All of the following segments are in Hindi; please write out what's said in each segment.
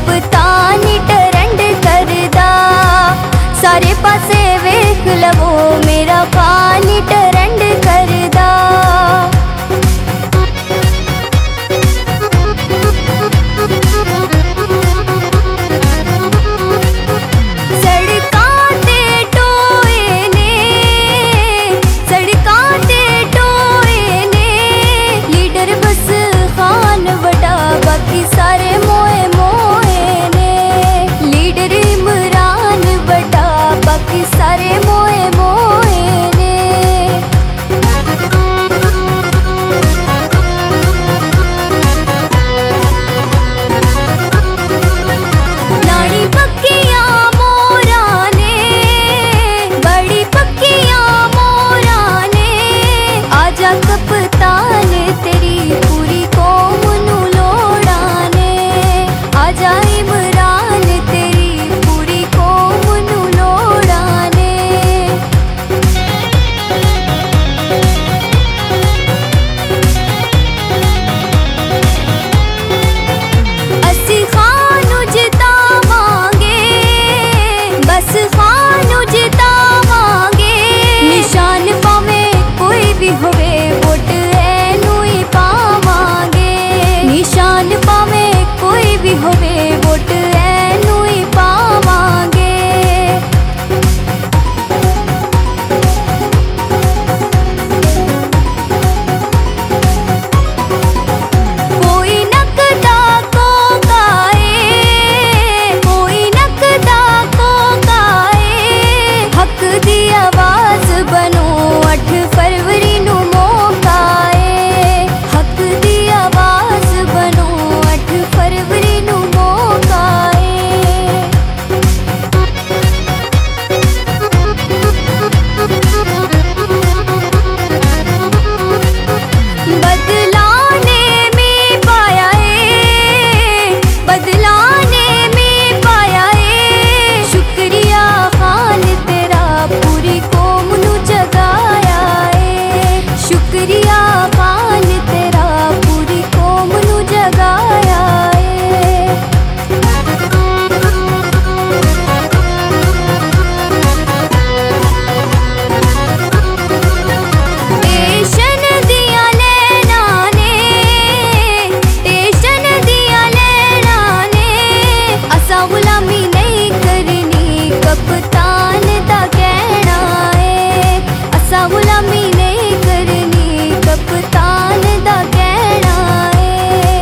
कप्तानी ट्रेंड करदा। सारे पासे वेख लवो मेरा पानी ट्रेंड करदा। सारे मोए मोए ने लीडर इमरान बड़ा, बाकी सारे मोए मोए ने। नानी पक्कियां मोरा ने, बड़ी पक्कियां मोरा ने। आजा कप्तान तेरी पूरी कौम नू लोड़ाने। आजा इमरान तेरी पूरी कौम नू लोड़ाने। असी खानू जितावांगे, बस खानू जितावांगे। निशान पावे कोई भी होवे वोट एनू ही पावांगे। निशान पावे कोई भी होवे वोट एनू ही पावांगे। कोई नकदा को गाए, कोई नकदा को गाए। हक दी आवाज बनो 8 फरवरी नू मौका है। हक दी आवाज बनो 8 फरवरी नू मौका है। बदलाने में पाया है, बदलाने में पाया है। शुक्रिया खान तेरा पूरी कौम नू जगाया है। शुक्रिया खान तेरा पूरी कौम नू जगाया है। टेशन दिया लेना ने, टेशन दिया लेना ने। असा गुलामी नहीं करनी कप्तान दा कहना है। असा गुलामी नहीं करनी कप्तान दा कहना है।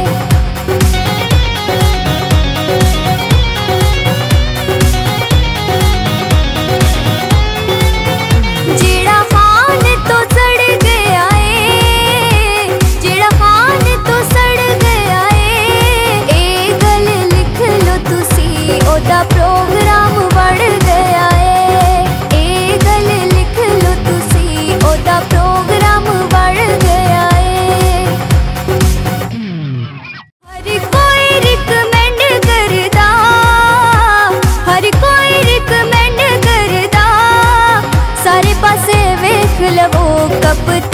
जेड़ा खान तो सड़ गया है, जेड़ा खान तो सड़ गया है। ए गल लिख लो तुसी ओदा प्रोग्राम बढ़ गया है। ए गल लिख लो तुसी ओदा प्रोग्राम बढ़ गया है। हर कोई रिकमेंड करदा, हर कोई रिकमेंड करदा। सारे पासे वेख लवो कप्तान